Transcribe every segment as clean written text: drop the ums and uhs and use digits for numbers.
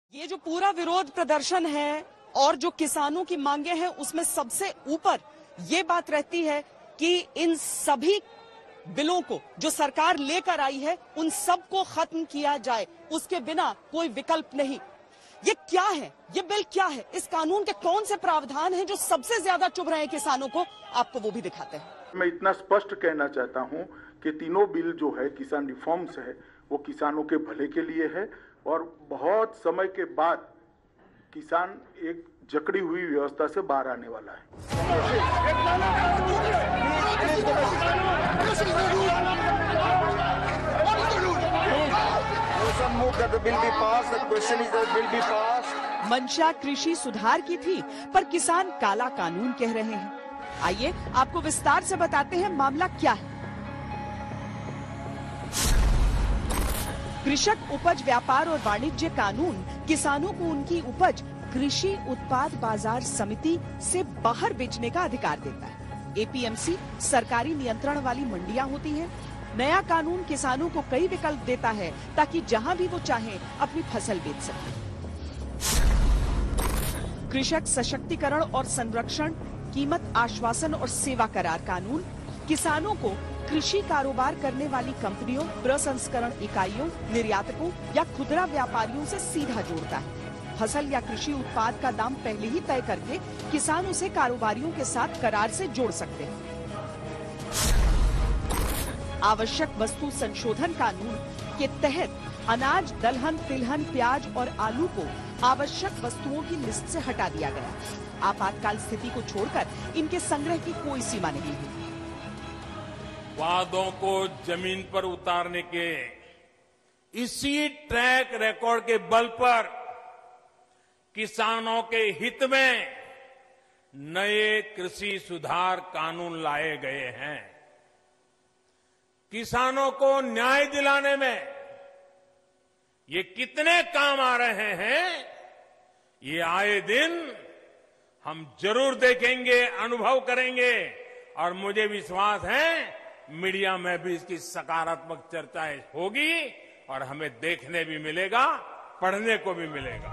ये जो पूरा विरोध प्रदर्शन है और जो किसानों की मांगे हैं उसमें सबसे ऊपर ये बात रहती है कि इन सभी बिलों को जो सरकार लेकर आई है उन सबको खत्म किया जाए, उसके बिना कोई विकल्प नहीं। ये क्या है, ये बिल क्या है, इस कानून के कौन से प्रावधान हैं जो सबसे ज्यादा चुभ रहे हैं किसानों को, आपको वो भी दिखाते हैं। मैं इतना स्पष्ट कहना चाहता हूं कि तीनों बिल जो है किसान रिफॉर्म्स है वो किसानों के भले के लिए है और बहुत समय के बाद किसान एक जकड़ी हुई व्यवस्था से बाहर आने वाला है। मंशा कृषि सुधार की थी पर किसान काला कानून कह रहे हैं। आइए आपको विस्तार से बताते हैं मामला क्या है। कृषक उपज व्यापार और वाणिज्य कानून किसानों को उनकी उपज कृषि उत्पाद बाजार समिति से बाहर बेचने का अधिकार देता है। एपीएमसी सरकारी नियंत्रण वाली मंडियां होती हैं। नया कानून किसानों को कई विकल्प देता है ताकि जहां भी वो चाहें अपनी फसल बेच सकें। कृषक सशक्तिकरण और संरक्षण, कीमत आश्वासन और सेवा करार कानून किसानों को कृषि कारोबार करने वाली कंपनियों, प्रसंस्करण इकाइयों, निर्यातकों या खुदरा व्यापारियों से सीधा जोड़ता है। फसल या कृषि उत्पाद का दाम पहले ही तय करके किसान उसे कारोबारियों के साथ करार से जोड़ सकते हैं। आवश्यक वस्तु संशोधन कानून के तहत अनाज, दलहन, तिलहन, प्याज और आलू को आवश्यक वस्तुओं की लिस्ट से हटा दिया गया। आपातकाल स्थिति को छोड़कर इनके संग्रह की कोई सीमा नहीं है। वादों को जमीन पर उतारने के इसी ट्रैक रिकॉर्ड के बल पर किसानों के हित में नए कृषि सुधार कानून लाए गए हैं। किसानों को न्याय दिलाने में ये कितने काम आ रहे हैं, ये आए दिन हम जरूर देखेंगे, अनुभव करेंगे और मुझे विश्वास है मीडिया में भी इसकी सकारात्मक चर्चाएं होगी और हमें देखने भी मिलेगा, पढ़ने को भी मिलेगा।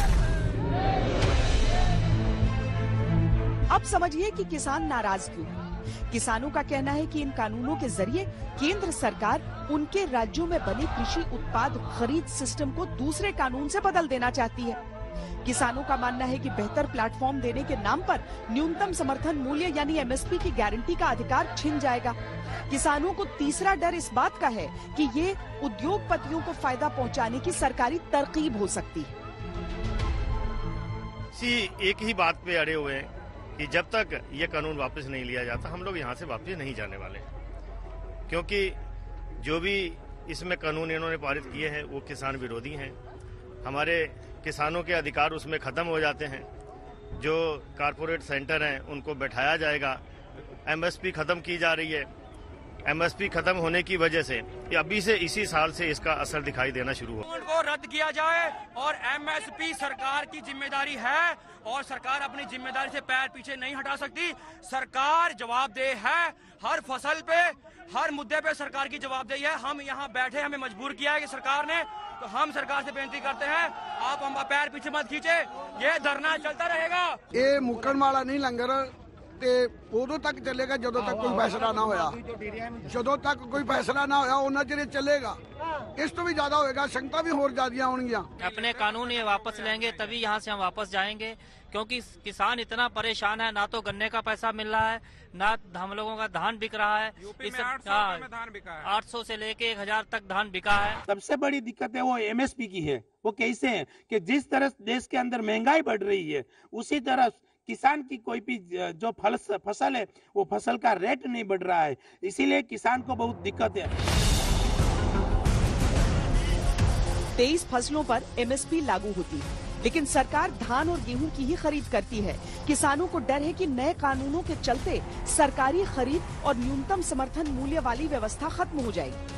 अब समझिए कि किसान नाराज क्यों है। किसानों का कहना है कि इन कानूनों के जरिए केंद्र सरकार उनके राज्यों में बने कृषि उत्पाद खरीद सिस्टम को दूसरे कानून से बदल देना चाहती है। किसानों का मानना है कि बेहतर प्लेटफॉर्म देने के नाम पर न्यूनतम समर्थन मूल्य यानी एमएसपी की गारंटी का अधिकार छिन जाएगा। किसानों को तीसरा डर इस बात का है कि ये उद्योगपतियों को फायदा पहुंचाने की सरकारी तरकीब हो सकती है। एक ही बात पे अड़े हुए हैं कि जब तक ये कानून वापस नहीं लिया जाता हम लोग यहाँ से वापस नहीं जाने वाले, क्योंकि जो भी इसमें कानून इन्होंने पारित किए हैं वो किसान विरोधी हैं। हमारे किसानों के अधिकार उसमें खत्म हो जाते हैं। जो कारपोरेट सेंटर हैं उनको बैठाया जाएगा। एमएसपी खत्म की जा रही है। एमएसपी खत्म होने की वजह से अभी से इसी साल से इसका असर दिखाई देना शुरू हो। को रद्द किया जाए और एमएसपी सरकार की जिम्मेदारी है और सरकार अपनी जिम्मेदारी से पैर पीछे नहीं हटा सकती। सरकार जवाबदेह है हर फसल पे, हर मुद्दे पे सरकार की जवाबदेही है। हम यहाँ बैठे, हमें मजबूर किया है कि सरकार ने, तो हम सरकार से बेनती करते हैं आप हम पैर पीछे मत खींचे, ये धरना चलता रहेगा। ये मुक्कन वाला नहीं लंगर ते उदों तक चलेगा जदों तक कोई फैसला ना होया। जदों तक कोई फैसला ना होया उन्ना चिर चलेगा। इस तो भी ज्यादा होएगा, शंका भी और ज्यादा होंगियां। अपने कानून ये वापस लेंगे तभी यहाँ से हम वापस जाएंगे, क्योंकि किसान इतना परेशान है। ना तो गन्ने का पैसा मिल रहा है, ना हम लोगों का धान बिक रहा है। यूपी में 800 में धान बिका है। 800 से लेके 1000 तक धान बिका है। सबसे बड़ी दिक्कत है वो एमएसपी की है। वो कैसे है कि जिस तरह देश के अंदर महंगाई बढ़ रही है उसी तरह किसान की कोई भी जो फसल है वो फसल का रेट नहीं बढ़ रहा है, इसीलिए किसान को बहुत दिक्कत है। 23 फसलों पर एमएसपी लागू होती है, लेकिन सरकार धान और गेहूं की ही खरीद करती है। किसानों को डर है कि नए कानूनों के चलते सरकारी खरीद और न्यूनतम समर्थन मूल्य वाली व्यवस्था खत्म हो जाएगी।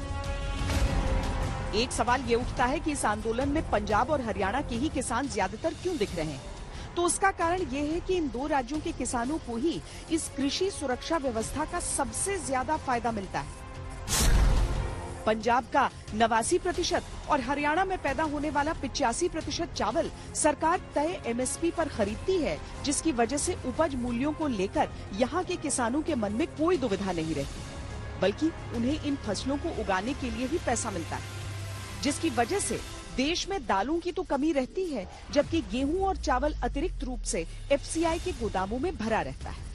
एक सवाल ये उठता है कि इस आंदोलन में पंजाब और हरियाणा के ही किसान ज्यादातर क्यों दिख रहे हैं? तो उसका कारण ये है कि इन दो राज्यों के किसानों को ही इस कृषि सुरक्षा व्यवस्था का सबसे ज्यादा फायदा मिलता है। पंजाब का 89% और हरियाणा में पैदा होने वाला 85% चावल सरकार तय MSP पर खरीदती है, जिसकी वजह से उपज मूल्यों को लेकर यहाँ के किसानों के मन में कोई दुविधा नहीं रहती, बल्कि उन्हें इन फसलों को उगाने के लिए ही पैसा मिलता है, जिसकी वजह से देश में दालों की तो कमी रहती है, जबकि गेहूं और चावल अतिरिक्त रूप से FCI के गोदामों में भरा रहता है।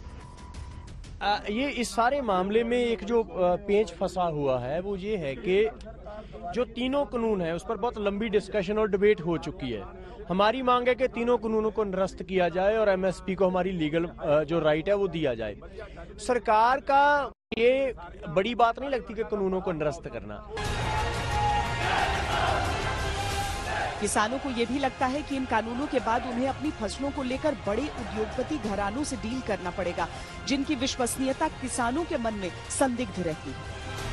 ये इस सारे मामले में एक जो पेंच फंसा हुआ है वो ये है कि जो तीनों कानून है उस पर बहुत लंबी डिस्कशन और डिबेट हो चुकी है। हमारी मांग है कि तीनों कानूनों को निरस्त किया जाए और MSP को हमारी लीगल जो राइट है वो दिया जाए। सरकार का ये बड़ी बात नहीं लगती कि कानूनों को निरस्त करना। किसानों को ये भी लगता है कि इन कानूनों के बाद उन्हें अपनी फसलों को लेकर बड़े उद्योगपति घरानों से डील करना पड़ेगा, जिनकी विश्वसनीयता किसानों के मन में संदिग्ध रहती है।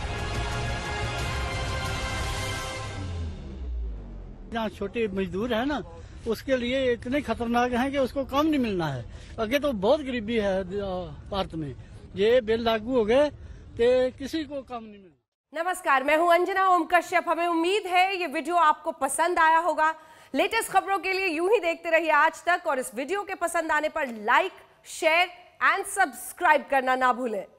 जहाँ छोटे मजदूर है ना, उसके लिए इतने खतरनाक हैं कि उसको काम नहीं मिलना है। आगे तो बहुत गरीबी है भारत में, ये बिल लागू हो गए तो किसी को काम नहीं मिलना। नमस्कार, मैं हूं अंजना ओम कश्यप। हमें उम्मीद है ये वीडियो आपको पसंद आया होगा। लेटेस्ट खबरों के लिए यूं ही देखते रहिए आज तक, और इस वीडियो के पसंद आने पर लाइक, शेयर एंड सब्सक्राइब करना ना भूलें।